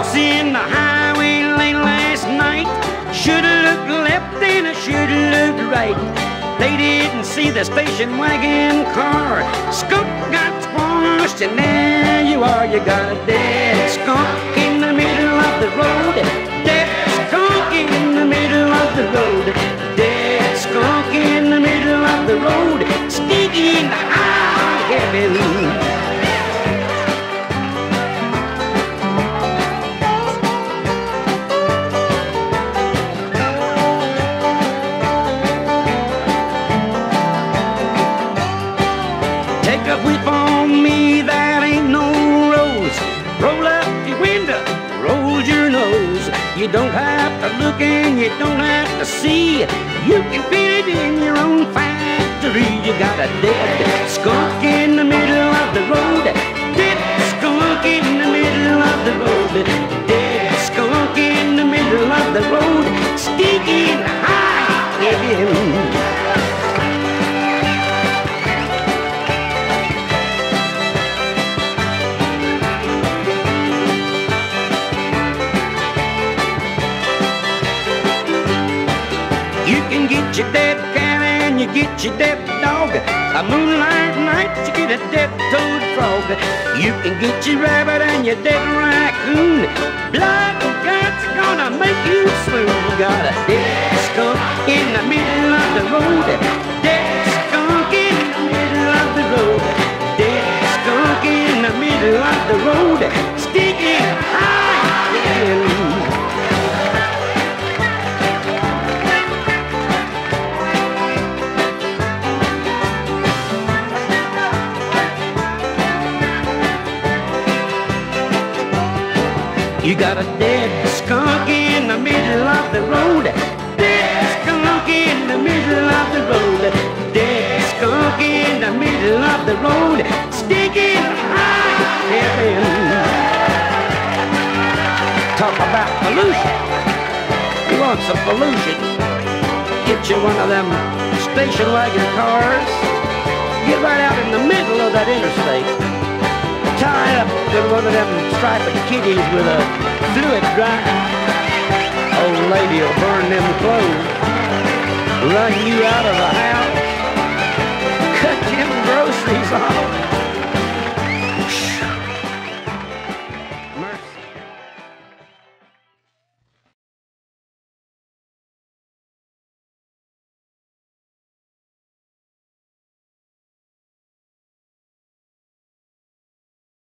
crossing the highway late last night. Should've looked left and I should've looked right. They didn't see the station wagon car. Skunk got squashed and there you are. You got a dead skunk in the middle of the road. Dead skunk in the middle of the road. Dead skunk in the middle of the road. Stinking high heaven. Take a whip on me, that ain't no rose. Roll up your window, roll your nose. You don't have to look and you don't have to see. You can feel it in your own factory. You got a dead skunk in the middle of the road. Dead skunk in the middle of the road. Dead skunk in the middle of the road. Stinking high heaven. You can get your dead cat and you get your dead dog. A moonlight night you get a dead toad frog. You can get your rabbit and your dead raccoon. Blood and guts are gonna make you swoon. You got a dead skunk in the middle of the road. Dead skunk in the middle of the road. Dead skunk in the middle of the road. Stinking high heaven. You got a dead skunk in the middle of the road. Dead skunk in the middle of the road. Dead skunk in the middle of the road. Stinking high heaven. Talk about pollution. You want some pollution? Get you one of them station wagon cars. Get right out in the middle of that interstate. Tie up with one of them striped kitties with a fluid dryer. Old lady will burn them clothes, run you out of the house, cut them groceries off.